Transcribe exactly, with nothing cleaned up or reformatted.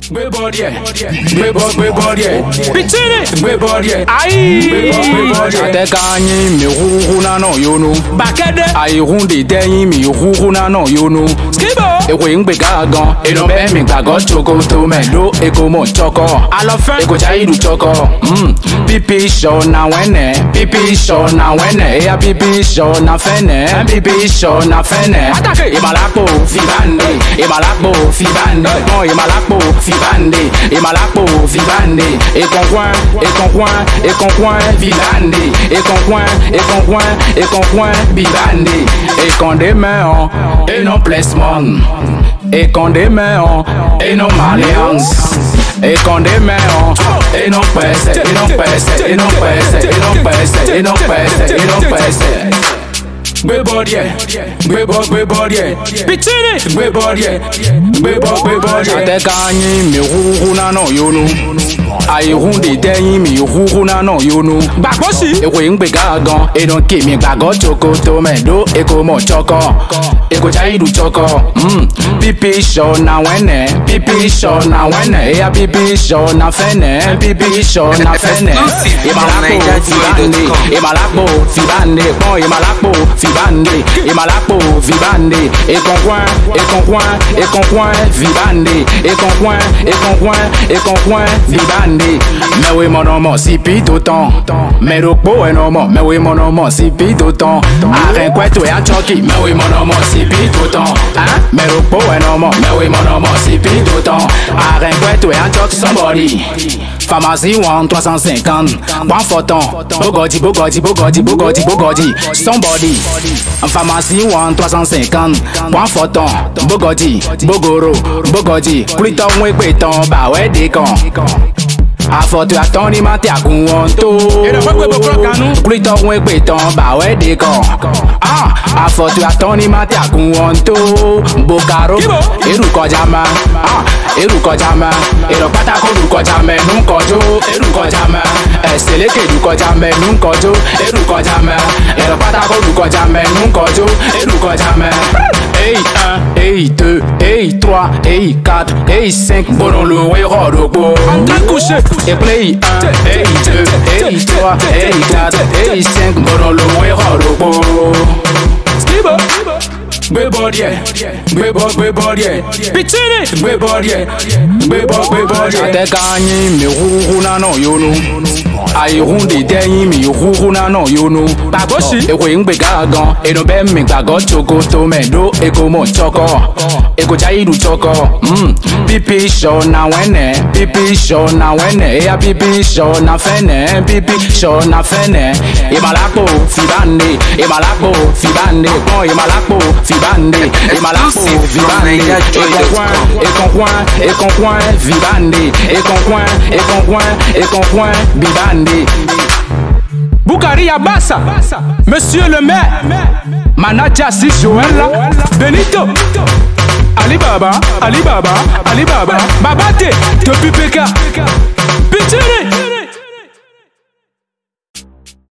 Gbe body ẹ, gbe bọ gbe body ẹ, Pichini, gbe body ẹ, ayi, gbe bọ gbe body ẹ. Ateka anyi mi huhu na no yono. Bakede, Ayi hunde deyin mi huhu na no yono. Skibo, Ekwe ngbe gagan, eno be mi gbago choko to melo eko mo choko. Alofen, Eko chaidu choko. Mm. Pipi show na wene, pipi show na wene, eya pipi show na fene, pipi show na fene. Atake, Imalakpo fi bande, imalakpo fi bande, bon imalakpo fi bande, imalakpo fi bande. Ekon coin, ekon coin, ekon coin fi bande, ekon coin, ekon coin, ekon coin fi bande. Ekon de mains, et non placement. Ekon de mains, et non malléance. Ekon de mains, et non presse, et non presse, et non presse, et non presse, et non presse, et non presse. Gbe body ẹ, gbe bọ gbe body ẹ, Pichini, gbe body ẹ, gbe bọ gbe body ẹ. Ateka anyi mi huhu na no yono. Ayi hunde deyin mi huhu na no yono. Bakbosi, Ekwe ngbe gagan, eno ke mi gbago choko to melo eko mo choko. Eko chaidu choko. Mm. Pipi show na wene, pipi show na wene, eya pipi show na fene, pipi show na fene. Imalakpo fi bande, imalakpo fi bande, bon imalakpo fi bande, imalakpo fi bande. Ekon coin, ekon coin, ekon coin fi bande, ekon coin, ekon coin, ekon coin fi bande. Mais oui mon nom si pite autant, mais le pot est normal, mais oui mon nom si pite autant. Arrête quoi tu es à choquer, mais oui mon nom si pite autant, hein? Mais le pot est normal, mais oui mon nom si pite autant. Arrête quoi tu es à choquer somebody. Pharmacie one trois cent cinquante, bon photon, bogodi bogodi bogodi bogodi bogodi, somebody. Pharmacie one trois cent cinquante, bon photon, bogodi bogoro bogodi, plutôt moins béton, bah ouais des cons. Afọ̀tò àtọ́ni máa tẹ àgùn wọn tó. Èrè pé pé bọ́kúrọ̀ kanú. Plítọ̀ wọn pè tán bàwẹ́ dé kan. Afọ̀tò àtọ́ni máa tẹ àgùn wọn tó. Bokaro, èrù kọjá ma. Èrù kọjá ma. Èrò pátákó lù kọjá mẹ́nu kọjó. Èrù kọjá ma. Ẹ̀sẹ̀ lékè lù kọjá mẹ́nu kọjó. Èrù kọjá ma. Èrò pátákó lù kọjá mẹ́nu kọjó. Èrù kọjá ma. Hey un, hey deux, hey trois, hey quatre, hey cinq. Bonon le wéro d'ogbo. en train de coucher, Et play un, hey deux, hey trois, hey quatre, hey cinq. Bonon le wéro d'ogbo. Skibo, Gbe body ẹ, gbe bọ gbe body ẹ, Pichini, gbe body ẹ, gbe bọ gbe body ẹ. Ateka anyi mi huhu na no yono. Ayi hunde deyin mi huhu na no yono. Bakbosi, Ekwe ngbe gagan, eno be mi gbago choko to melo eko mo choko. Eko chaidu choko. Mm. Pipi show na wene, pipi show na wene, eya pipi show na fene, pipi show na fene. Imalakpo fi bande, imalakpo fi bande, bon imalakpo fi bande, imalakpo fi bande. Ekon coin, ekon coin, ekon coin fi bande, ekon coin, ekon coin, ekon coin bi bande. Boukari Abassa, Monsieur le maire, Manaja si Joël, Benito, Alibaba, Alibaba, Alibaba, Babate, depuis P K, Pichini.